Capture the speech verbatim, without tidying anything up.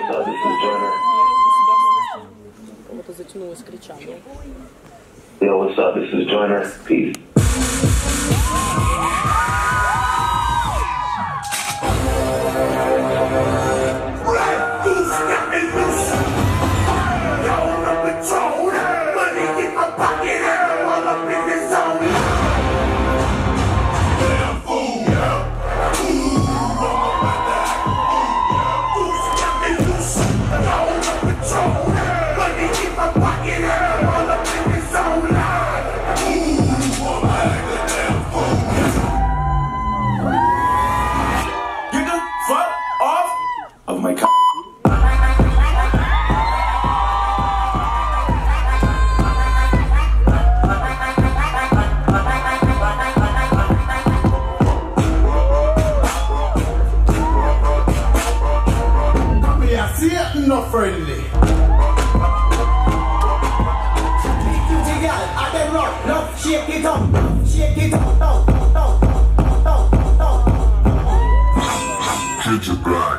Кого-то затянулось кричание. Yo, what's up? This is Joyner. Peace. Not friendly. I can rock, no, shake it up, shake it up, down, down, down, down, down, down. Get your back.